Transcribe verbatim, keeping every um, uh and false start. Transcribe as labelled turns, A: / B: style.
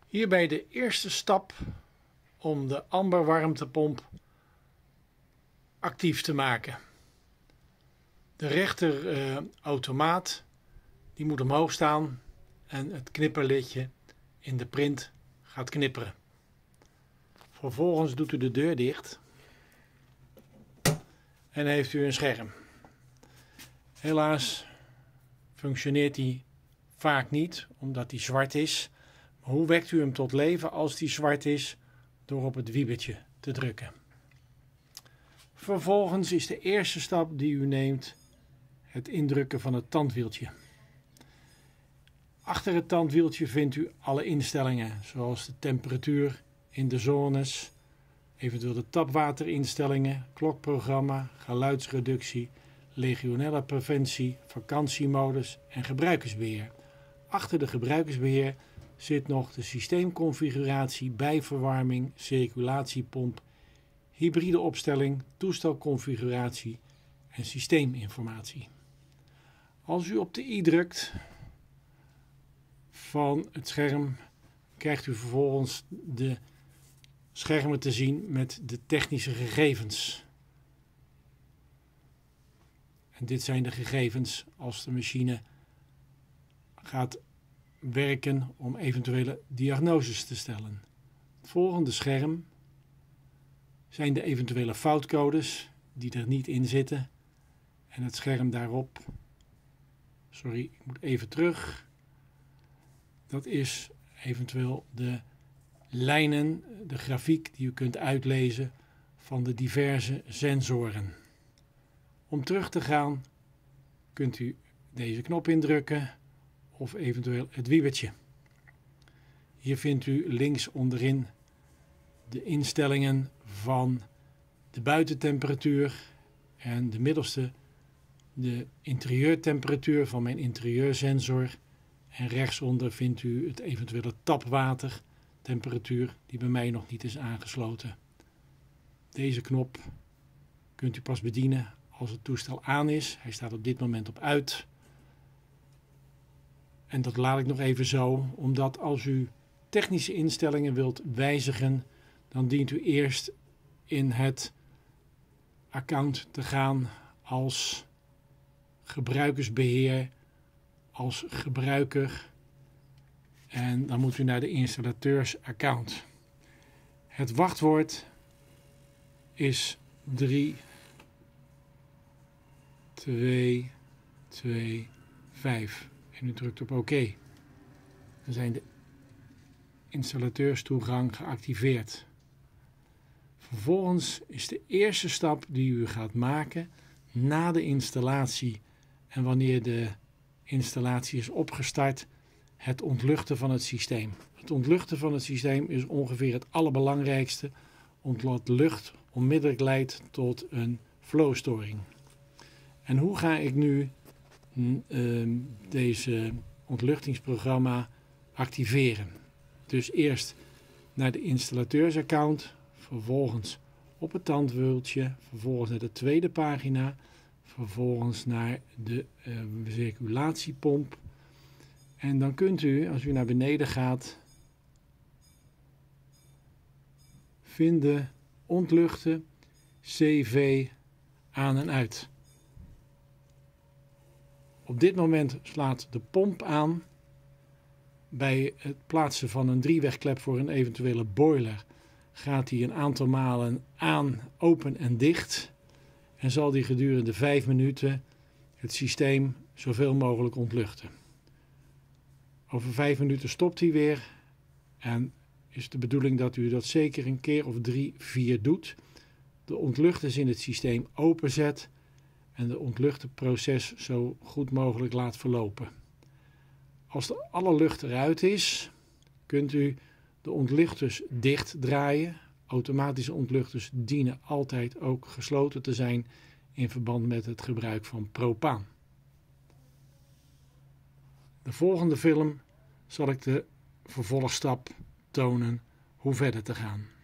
A: Hierbij de eerste stap om de amber warmtepomp actief te maken. De rechter uh, automaat die moet omhoog staan en het knipperlidje in de print gaat knipperen. Vervolgens doet u de deur dicht en heeft u een scherm. Helaas functioneert die vaak niet omdat die zwart is. Maar hoe wekt u hem tot leven als die zwart is? Door op het wiebertje te drukken. Vervolgens is de eerste stap die u neemt het indrukken van het tandwieltje. Achter het tandwieltje vindt u alle instellingen, zoals de temperatuur in de zones, eventueel de tapwaterinstellingen, klokprogramma, geluidsreductie, legionella-preventie, vakantiemodus en gebruikersbeheer. Achter de gebruikersbeheer zit nog de systeemconfiguratie, bijverwarming, circulatiepomp, hybride opstelling, toestelconfiguratie en systeeminformatie. Als u op de i drukt van het scherm, krijgt u vervolgens de schermen te zien met de technische gegevens. En dit zijn de gegevens als de machine gaat werken om eventuele diagnoses te stellen. Het volgende scherm zijn de eventuele foutcodes die er niet in zitten. En het scherm daarop, sorry, ik moet even terug. Dat is eventueel de lijnen, de grafiek die u kunt uitlezen van de diverse sensoren. Om terug te gaan kunt u deze knop indrukken of eventueel het wiebertje. Hier vindt u links onderin de instellingen van de buitentemperatuur en de middelste de interieurtemperatuur van mijn interieursensor. En rechtsonder vindt u het eventuele tapwatertemperatuur die bij mij nog niet is aangesloten. Deze knop kunt u pas bedienen als het toestel aan is. Hij staat op dit moment op uit. En dat laat ik nog even zo, omdat als u technische instellingen wilt wijzigen, dan dient u eerst in het account te gaan als gebruikersbeheer, als gebruiker. En dan moet u naar de installateursaccount. Het wachtwoord is drie twee twee vijf. En u drukt op oké. Dan zijn de installateurstoegang geactiveerd. Vervolgens is de eerste stap die u gaat maken na de installatie en wanneer de installatie is opgestart, het ontluchten van het systeem. Het ontluchten van het systeem is ongeveer het allerbelangrijkste, omdat lucht onmiddellijk leidt tot een flowstoring. En hoe ga ik nu uh, deze ontluchtingsprogramma activeren? Dus eerst naar de installateursaccount, vervolgens op het tandwieltje, vervolgens naar de tweede pagina, vervolgens naar de uh, circulatiepomp. En dan kunt u, als u naar beneden gaat, vinden ontluchten C V aan en uit. Op dit moment slaat de pomp aan. Bij het plaatsen van een driewegklep voor een eventuele boiler gaat die een aantal malen aan, open en dicht. En zal die gedurende vijf minuten het systeem zoveel mogelijk ontluchten. Over vijf minuten stopt hij weer. En is de bedoeling dat u dat zeker een keer of drie, vier doet. De ontluchters in het systeem openzet. En de ontluchtenproces zo goed mogelijk laat verlopen. Als de alle lucht eruit is, kunt u de ontluchters dicht draaien. Automatische ontluchters dienen altijd ook gesloten te zijn in verband met het gebruik van propaan. De volgende film zal ik de vervolgstap tonen hoe verder te gaan.